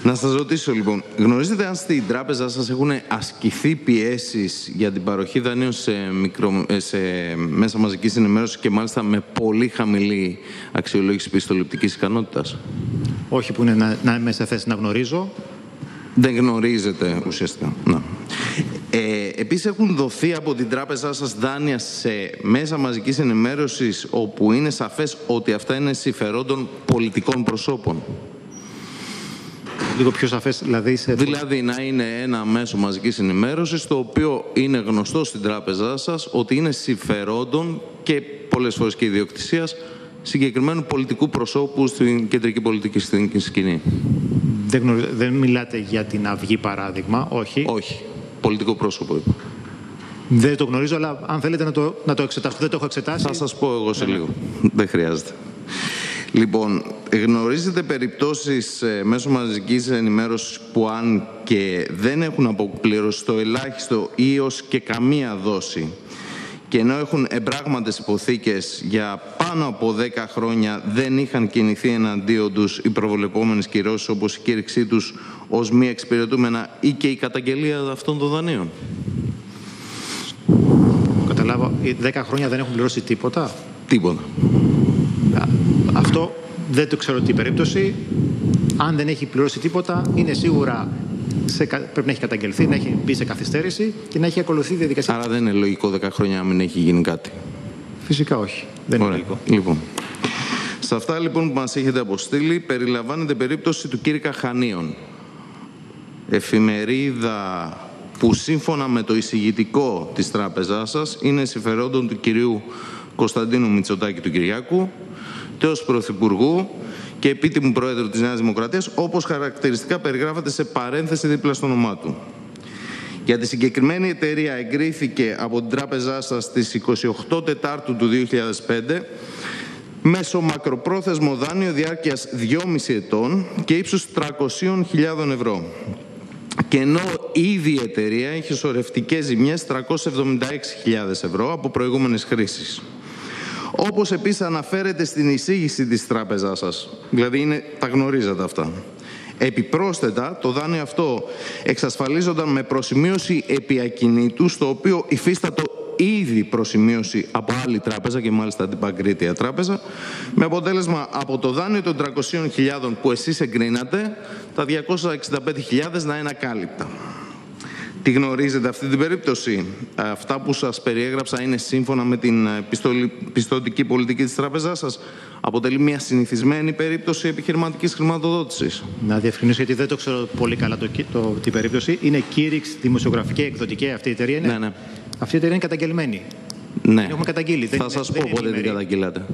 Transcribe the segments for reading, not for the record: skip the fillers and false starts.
Να σας ρωτήσω λοιπόν, γνωρίζετε αν στην τράπεζα σας έχουν ασκηθεί πιέσεις για την παροχή δανείων σε μέσα μαζικής ενημέρωσης και μάλιστα με πολύ χαμηλή αξιολόγηση πιστοληπτικής ικανότητας? Όχι που είναι να είμαι σε θέση να γνωρίζω. Δεν γνωρίζετε ουσιαστικά. Να. Επίσης έχουν δοθεί από την τράπεζά σας δάνεια σε μέσα μαζικής ενημέρωσης όπου είναι σαφές ότι αυτά είναι συμφερόντων πολιτικών προσώπων? Λίγο πιο σαφές, δηλαδή... Δηλαδή να είναι ένα μέσο μαζικής ενημέρωσης το οποίο είναι γνωστό στην τράπεζά σας ότι είναι συμφερόντων και πολλές φορές και ιδιοκτησίας συγκεκριμένου πολιτικού προσώπου στην κεντρική πολιτική σκηνή. Δεν μιλάτε για την Αυγή παράδειγμα, όχι? Όχι. Πολιτικό πρόσωπο είπα. Δεν το γνωρίζω, αλλά αν θέλετε να το εξετάσω. Δεν το έχω εξετάσει. Θα σας πω εγώ σε λίγο. Δεν χρειάζεται. Λοιπόν, γνωρίζετε περιπτώσεις μέσω μαζικής ενημέρωσης που αν και δεν έχουν αποπληρώσει το ελάχιστο ή ως και καμία δόση και ενώ έχουν εμπράγματες υποθήκες για πάνω από 10 χρόνια δεν είχαν κινηθεί εναντίον τους οι προβλεπόμενες κυρώσεις όπως η κήρυξή τους ως μη εξυπηρετούμενα ή και η καταγγελία αυτών των δανείων? Καταλάβω, 10 χρόνια δεν έχουν πληρώσει τίποτα? Τίποτα. Αυτό δεν το ξέρω την περίπτωση. Αν δεν έχει πληρώσει τίποτα, είναι σίγουρα πρέπει να έχει καταγγελθεί, να έχει μπει σε καθυστέρηση και να έχει ακολουθεί διαδικασία. Άρα δεν είναι λογικό 10 χρόνια να μην έχει γίνει κάτι? Φυσικά όχι. Δεν είναι λογικό. Λοιπόν, σε αυτά λοιπόν που μας έχετε αποστείλει περιλαμβάνεται περίπτωση του Κήρυκα Χανίων. Εφημερίδα που σύμφωνα με το εισηγητικό της τράπεζάς σας είναι συμφερόντων του κυρίου Κωνσταντίνου Μητσοτάκη του Κυριάκου, τέος Πρωθυπουργού και επίτιμου Πρόεδρου της Νέας Δημοκρατίας, όπως χαρακτηριστικά περιγράφεται σε παρένθεση δίπλα στο όνομά του. Για τη συγκεκριμένη εταιρεία εγκρίθηκε από την τράπεζά σας στις 28 Τετάρτου του 2005 μέσω μακροπρόθεσμο δάνειο διάρκειας 2,5 ετών και ύψους 300.000 ευρώ. Και ενώ ήδη η εταιρεία έχει σωρευτικές ζημιές 376.000 ευρώ από προηγούμενες χρήσεις. Όπως επίσης αναφέρεται στην εισήγηση της τράπεζάς σας, δηλαδή τα γνωρίζετε αυτά. Επιπρόσθετα, το δάνειο αυτό εξασφαλίζονταν με προσημείωση επί ακινήτου, στο οποίο υφίστατο ήδη προσημείωση από άλλη τράπεζα και μάλιστα την Παγκρίτια Τράπεζα, με αποτέλεσμα από το δάνειο των 300.000 που εσείς εγκρίνατε, τα 265.000 να είναι ακάλυπτα. Τη γνωρίζετε αυτή την περίπτωση? Αυτά που σας περιέγραψα είναι σύμφωνα με την πιστωτική πολιτική της τράπεζάς σας? Αποτελεί μια συνηθισμένη περίπτωση επιχειρηματικής χρηματοδότησης? Να διευκρινίσω, γιατί δεν το ξέρω πολύ καλά την περίπτωση. Είναι κήρυξη δημοσιογραφική εκδοτική αυτή η εταιρεία? Είναι. Ναι. Αυτή η εταιρεία είναι καταγγελμένη. Ναι. Την έχουμε καταγγείλει. Θα σας πω πότε την καταγγείλατε.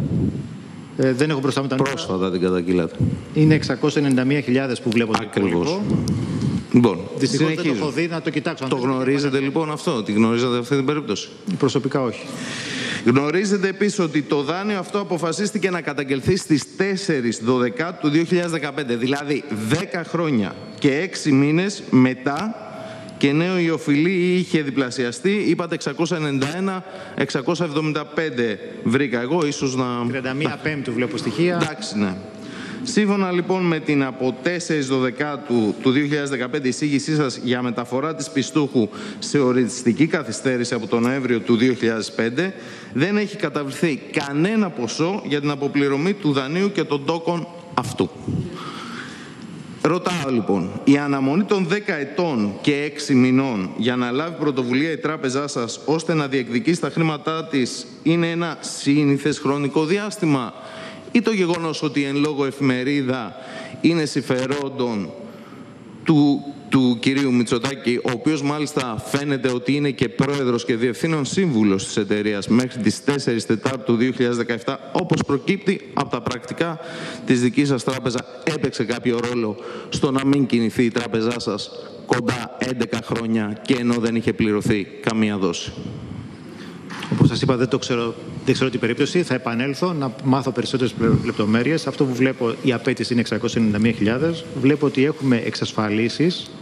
Δεν έχω μπροστά μου τα νούμερα. Πρόσφατα την καταγγείλατε. Είναι 691.000 που βλέπω. Ακριβώς. Λοιπόν, δυστυχώς δεν το έχω δει, να το κοιτάξω. Το γνωρίζετε λοιπόν αυτό? Τη γνωρίζετε αυτή την περίπτωση? Προσωπικά όχι. Γνωρίζετε επίσης ότι το δάνειο αυτό αποφασίστηκε να καταγγελθεί στις 4 Δεκεμβρίου του 2015, δηλαδή 10 χρόνια και 6 μήνες μετά, και νέο η οφειλή είχε διπλασιαστεί, είπατε 691, 675 βρήκα εγώ, ίσως να... 31 Πέμπτου βλέπω στοιχεία. Εντάξει, ναι. Σύμφωνα λοιπόν με την από 4 Δεκεμβρίου του 2015 εισήγησή σας για μεταφορά της πιστούχου σε οριστική καθυστέρηση από τον Νοέμβριο του 2005, δεν έχει καταβληθεί κανένα ποσό για την αποπληρωμή του δανείου και των τόκων αυτού. Ρωτάω λοιπόν, η αναμονή των 10 ετών και 6 μηνών για να λάβει πρωτοβουλία η τράπεζά σας ώστε να διεκδικήσει τα χρήματά της είναι ένα σύνηθες χρονικό διάστημα, ή το γεγονός ότι εν λόγω εφημερίδα είναι συμφερόντων του κυρίου Μητσοτάκη, ο οποίος μάλιστα φαίνεται ότι είναι και πρόεδρος και διευθύνων σύμβουλος της εταιρείας μέχρι τις 4 Τετάρτου 2017, όπως προκύπτει από τα πρακτικά της δικής σας τράπεζα, έπαιξε κάποιο ρόλο στο να μην κινηθεί η τράπεζά σας κοντά 11 χρόνια και ενώ δεν είχε πληρωθεί καμία δόση? Όπως σας είπα, δεν ξέρω την περίπτωση. Θα επανέλθω να μάθω περισσότερες λεπτομέρειες. Αυτό που βλέπω, η απέτηση είναι 691.000. Βλέπω ότι έχουμε εξασφαλίσεις.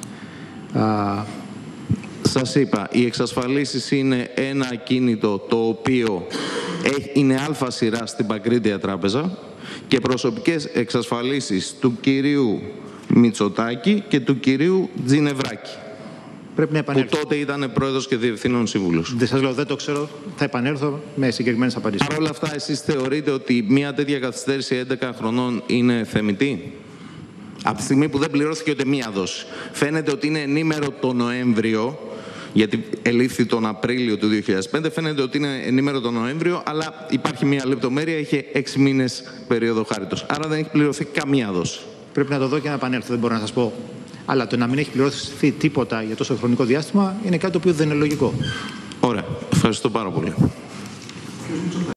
Σας είπα, οι εξασφαλίσεις είναι ένα ακίνητο το οποίο είναι α σειρά στην Παγκρίτια Τράπεζα και προσωπικές εξασφαλίσεις του κυρίου Μητσοτάκη και του κυρίου Τζινευράκη, Πρέπει να επανέλθω. που τότε ήταν πρόεδρος και διευθύνων σύμβουλος. Δεν σας λέω, δεν το ξέρω. Θα επανέλθω με συγκεκριμένες απαντήσεις. Παρ' όλα αυτά, εσείς θεωρείτε ότι μια τέτοια καθυστέρηση 11 χρονών είναι θεμιτή? Από τη στιγμή που δεν πληρώθηκε ούτε μία δόση. Φαίνεται ότι είναι ενήμερο το Νοέμβριο, γιατί ελήφθη τον Απρίλιο του 2005, φαίνεται ότι είναι ενήμερο τον Νοέμβριο, αλλά υπάρχει μία λεπτομέρεια, είχε 6 μήνες περίοδο χάριτος. Άρα δεν έχει πληρωθεί καμία δόση. Πρέπει να το δω και να επανέλθω, δεν μπορώ να σας πω. Αλλά το να μην έχει πληρωθεί τίποτα για τόσο χρονικό διάστημα είναι κάτι το οποίο δεν είναι λογικό. Ωραία. Ευχαριστώ πάρα πολύ.